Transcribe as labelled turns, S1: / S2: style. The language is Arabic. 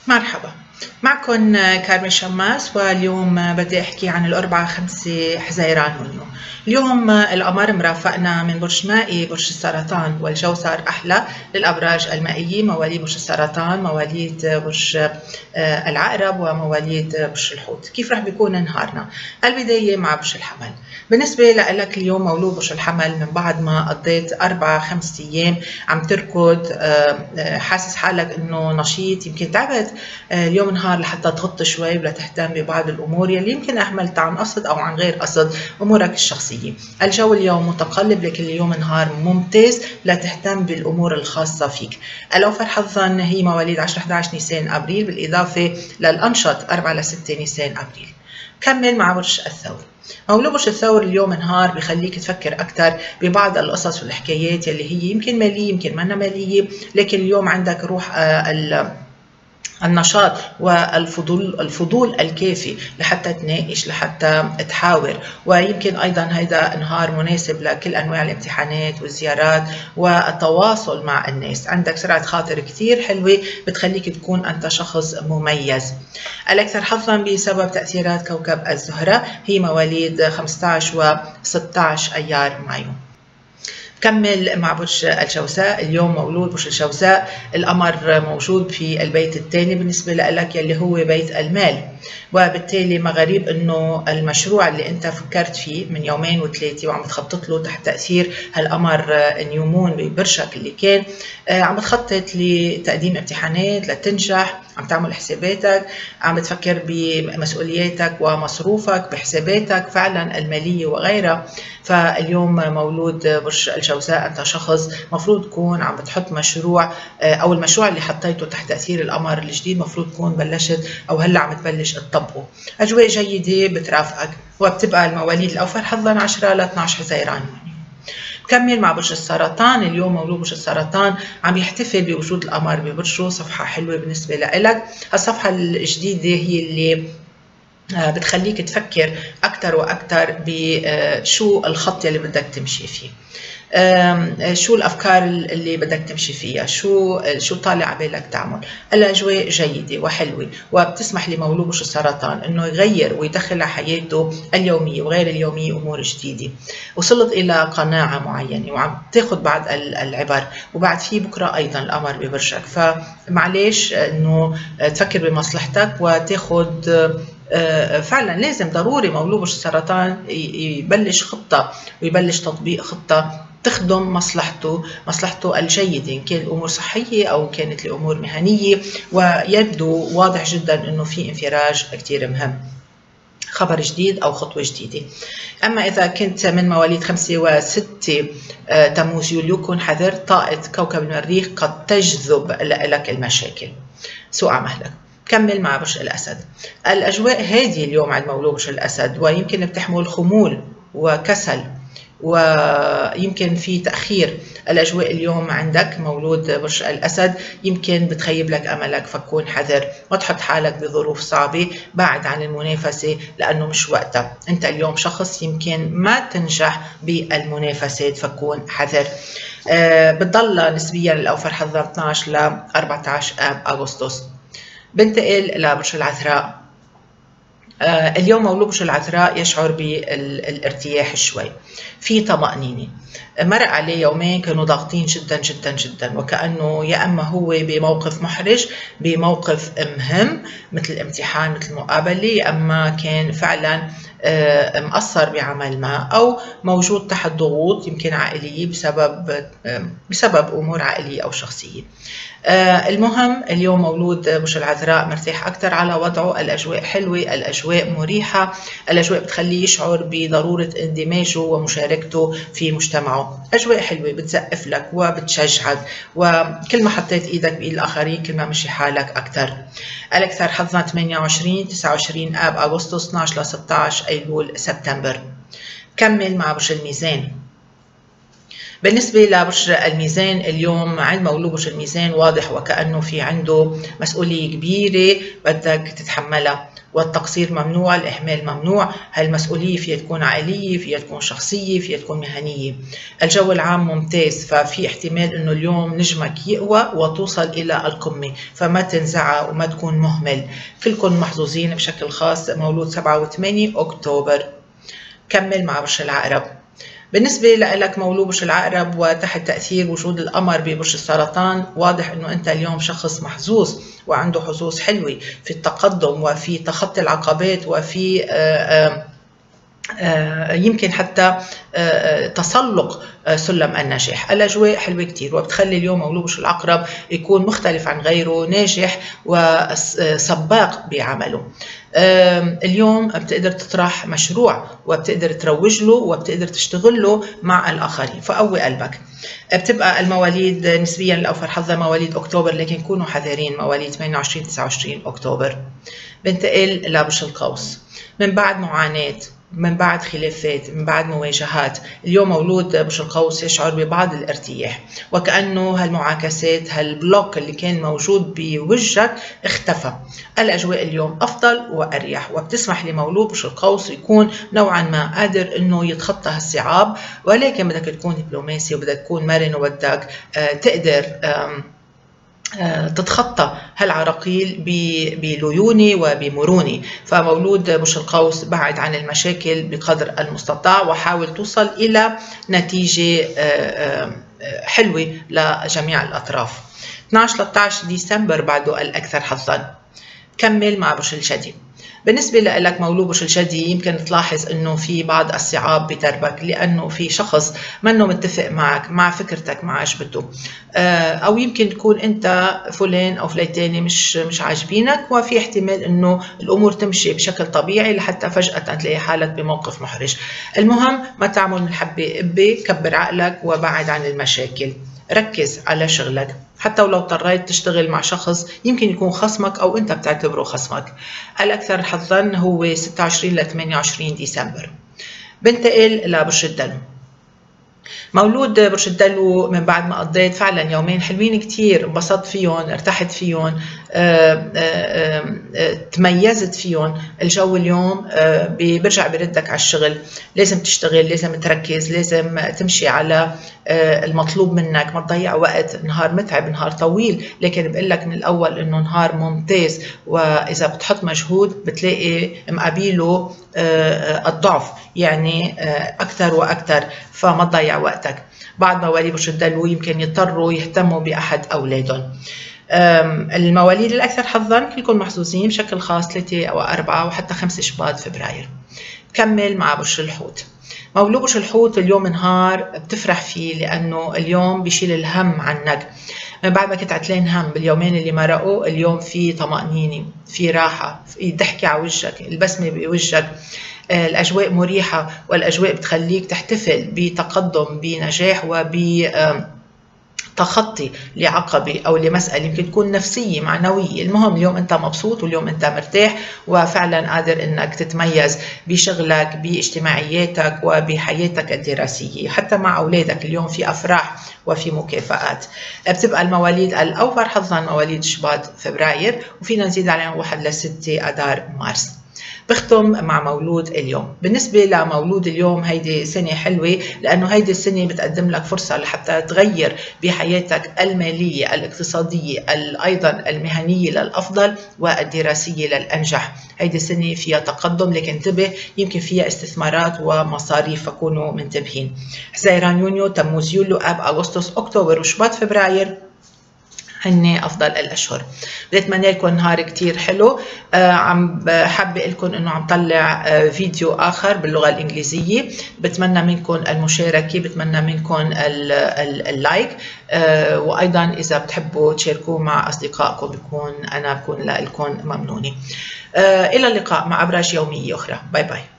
S1: مرحبا، معكم كارمن شماس. واليوم بدي أحكي عن الأربعة 5 حزيران هونيو. اليوم القمر مرافقنا من برج مائي برج السرطان، والجو صار أحلى للأبراج المائية، مواليد برج السرطان، مواليد برج العقرب، ومواليد برج الحوت. كيف رح بيكون نهارنا؟ البداية مع برج الحمل. بالنسبة لك اليوم مولود برج الحمل، من بعد ما قضيت 4-5 أيام عم تركض، حاسس حالك إنه نشيط، يمكن تعبت اليوم نهار لحتى تغط شوي ولا تهتم ببعض الأمور يلي يمكن أهملتها عن قصد أو عن غير قصد، أمورك الشخصية. الجو اليوم متقلب، لكن اليوم نهار ممتاز لتهتم بالأمور الخاصة فيك. الأوفر حظا هي مواليد 10-11 نيسان أبريل، بالإضافة للأنشط 4-6 نيسان أبريل. كمل مع برج الثور. مولود برج الثور اليوم نهار بخليك تفكر أكثر ببعض القصص والحكايات يلي هي يمكن مالية يمكن منا مالية، لكن اليوم عندك روح النشاط والفضول الكافي لحتى تناقش، لحتى تحاور. ويمكن أيضا هذا نهار مناسب لكل أنواع الامتحانات والزيارات والتواصل مع الناس. عندك سرعة خاطر كثير حلوة بتخليك تكون أنت شخص مميز. الأكثر حظا بسبب تأثيرات كوكب الزهرة هي مواليد 15 و16 أيار مايو. كمل مع برج الجوزاء. اليوم مولود برج الجوزاء، القمر موجود في البيت الثاني بالنسبة لك يلي هو بيت المال، وبالتالي ما غريب انه المشروع اللي انت فكرت فيه من 2 و3 وعم تخطط له تحت تأثير هالقمر نيومون ببرجك اللي كان عم تخطط لتقديم امتحانات لتنجح، عم تعمل حساباتك، عم تفكر بمسؤولياتك ومصروفك بحساباتك فعلا المالية وغيرها. فاليوم مولود برج الجوزاء أنت شخص مفروض تكون عم بتحط مشروع، أو المشروع اللي حطيته تحت تأثير القمر الجديد مفروض تكون بلشت أو هلا عم تبلش تطبقه. أجواء جيدة بترافقك، وبتبقى المواليد الأوفر حظا 10-12 حزيران. كمل مع برج السرطان. اليوم مولود برج السرطان عم يحتفل بوجود القمر ببرجه، صفحة حلوة بالنسبة لك. الصفحة الجديدة هي اللي بتخليك تفكر أكثر وأكثر بشو الخط اللي بدك تمشي فيه، شو الأفكار اللي بدك تمشي فيها، شو طالع عبالك تعمل. الأجواء جيدة وحلوة، وبتسمح لمولود برج السرطان إنه يغير ويدخل على حياته اليومية وغير اليومية أمور جديدة. وصلت إلى قناعة معينة وعم تاخذ بعض العبر، وبعد في بكرة أيضا القمر ببرجك، فمعليش إنه تفكر بمصلحتك وتاخذ فعلا. لازم ضروري مولود برج السرطان يبلش خطة ويبلش تطبيق خطة تخدم مصلحته الجيدة، إن كان الأمور صحية أو كانت الأمور مهنية. ويبدو واضح جدا أنه في انفراج كتير مهم، خبر جديد أو خطوة جديدة. أما إذا كنت من مواليد 5 و6 تموز يوليو، كن حذر، طاقة كوكب المريخ قد تجذب لك المشاكل، سوء عملك. كمل مع برج الأسد. الأجواء هادية اليوم عند مولود برج الأسد، ويمكن بتحمل خمول وكسل ويمكن في تأخير. الأجواء اليوم عندك مولود برج الأسد يمكن بتخيب لك أملك، فكون حذر وتحط حالك بظروف صعبة، بعد عن المنافسة لأنه مش وقتها. أنت اليوم شخص يمكن ما تنجح بالمنافسات، فكون حذر. بتضل نسبيا الأوفر حظا 12-14 آب أغسطس. بنتقل لبرج العذراء. اليوم مولود برج العذراء يشعر بالارتياح شوي، في طمأنينة. مرق عليه يومين كانوا ضاغطين جدا جدا جدا، وكأنه يا أما هو بموقف محرج، بموقف مهم مثل امتحان مثل مقابلة، يا أما كان فعلا مقصر بعمل ما، أو موجود تحت ضغوط يمكن عائلية بسبب أمور عائلية أو شخصية. المهم اليوم مولود برج العذراء مرتاح أكثر على وضعه، الأجواء حلوة، الأجواء مريحة، الأجواء بتخليه يشعر بضرورة اندماجه ومشاركته في مجتمعه. أجواء حلوة بتسقف لك وبتشجعك، وكل ما حطيت إيدك بإيد الآخرين كل ما مشي حالك أكثر. الأكثر حظا 28-29 آب أغسطس، 12-16 أيلول سبتمبر. كمل مع برج الميزان. بالنسبة لبرج الميزان اليوم عند مولود برج الميزان واضح وكأنه في عنده مسؤولية كبيرة بدك تتحملها، والتقصير ممنوع، الإهمال ممنوع. هاي المسؤولية فيها تكون عائلية، فيها تكون شخصية، فيها تكون مهنية. الجو العام ممتاز، ففي احتمال إنه اليوم نجمك يقوى وتوصل إلى القمة، فما تنزعى وما تكون مهمل. كلكم محظوظين بشكل خاص مولود 7 و8 أكتوبر. كمل مع برج العقرب. بالنسبة لك مولود برج العقرب وتحت تأثير وجود القمر ببرج السرطان، واضح انه انت اليوم شخص محظوظ وعنده حظوظ حلوة في التقدم وفي تخطي العقبات وفي يمكن حتى تسلق سلم النجاح. الأجواء حلوة كتير وبتخلي اليوم مولود برج العقرب يكون مختلف عن غيره، ناجح وسباق بعمله. اليوم بتقدر تطرح مشروع وبتقدر تروج له وبتقدر تشتغل له مع الآخرين، فقوي قلبك. بتبقى المواليد نسبيا الأوفر حظا مواليد أكتوبر، لكن كونوا حذرين مواليد 28 29 أكتوبر. بنتقل لبرج القوس. من بعد معاناة، من بعد خلافات، من بعد مواجهات، اليوم مولود برج القوس يشعر ببعض الارتياح، وكأنه هالمعاكسات هالبلوك اللي كان موجود بوجهك اختفى. الأجواء اليوم أفضل وأريح، وبتسمح لمولود برج القوس يكون نوعا ما قادر إنه يتخطى هالصعاب، ولكن بدك تكون دبلوماسي وبدك تكون مرن وبدك تقدر تتخطى هالعراقيل بليونة وبمرونة. فمولود برج القوس بعد عن المشاكل بقدر المستطاع وحاول توصل إلى نتيجة حلوة لجميع الأطراف. 12-13 ديسمبر بعده الأكثر حظا. كمل مع برج الجدي. بالنسبة لك مولود برج الجدي، يمكن تلاحظ انه في بعض الصعاب بدربك، لانه في شخص منه متفق معك، مع فكرتك، مع عجبته، او يمكن تكون انت فلان او فليتاني مش عاجبينك، وفي احتمال انه الامور تمشي بشكل طبيعي لحتى فجأة تلاقي حالك بموقف محرج. المهم ما تعمل من حبة قبة، كبر عقلك وبعد عن المشاكل، ركز على شغلك، حتى ولو اضطريت تشتغل مع شخص يمكن يكون خصمك أو أنت بتعتبره خصمك. الأكثر حظاً هو 26-28 ديسمبر. بنتقل لبرج الدلو. مولود برج الدلو من بعد ما قضيت فعلا يومين حلوين كتير، انبسطت فيهم، ارتحت فيهم، تميزت فيهم. الجو اليوم بيرجع بردك على الشغل، لازم تشتغل، لازم تركز، لازم تمشي على المطلوب منك، ما تضيع وقت. نهار متعب، نهار طويل، لكن بقول لك من الاول انه نهار ممتاز، واذا بتحط مجهود بتلاقي مقابله الضعف، يعني اكثر واكثر، فما تضيع وقتك. بعض مواليد برج الدلو يمكن يضطروا يهتموا باحد اولادهم. المواليد الاكثر حظا كلكم محظوظين بشكل خاص 3 و4 وحتى 5 شباط فبراير. كمل مع برج الحوت. مولود برج الحوت اليوم نهار بتفرح فيه، لانه اليوم بيشيل الهم عنك. من بعد ما كنت عتلان هم باليومين اللي مرقوا، اليوم في طمأنينة، في راحة، في ضحكة على وجهك، البسمة بوجهك، الأجواء مريحة، والأجواء بتخليك تحتفل بتقدم، بنجاح، تخطي لعقبة أو لمسألة يمكن تكون نفسية معنوية. المهم اليوم أنت مبسوط واليوم أنت مرتاح وفعلا قادر أنك تتميز بشغلك، باجتماعياتك وبحياتك الدراسية، حتى مع أولادك اليوم في أفراح وفي مكافآت. بتبقى المواليد الأوفر حظا مواليد شباط فبراير، وفينا نزيد عليهم 1 ل6 أذار مارس. بختم مع مولود اليوم. بالنسبة لمولود اليوم هيدي سنة حلوة، لأنه هيدي السنة بتقدم لك فرصة لحتى تغير بحياتك المالية، الاقتصادية، أيضا المهنية للأفضل والدراسية للأنجح. هيدي السنة فيها تقدم، لكن انتبه يمكن فيها استثمارات ومصاريف، فكونوا منتبهين. حزيران، يونيو، تموز، يوليو، آب، أغسطس، أكتوبر وشباط فبراير هن افضل الاشهر. بتمنى لكم نهار كتير حلو. عم حابه لكم انه عم طلع فيديو اخر باللغه الانجليزيه، بتمنى منكم المشاركه، بتمنى منكم اللايك، وايضا اذا بتحبوا تشاركوه مع اصدقائكم بكون لكم ممنونه. الى اللقاء مع ابراج يوميه اخرى. باي باي.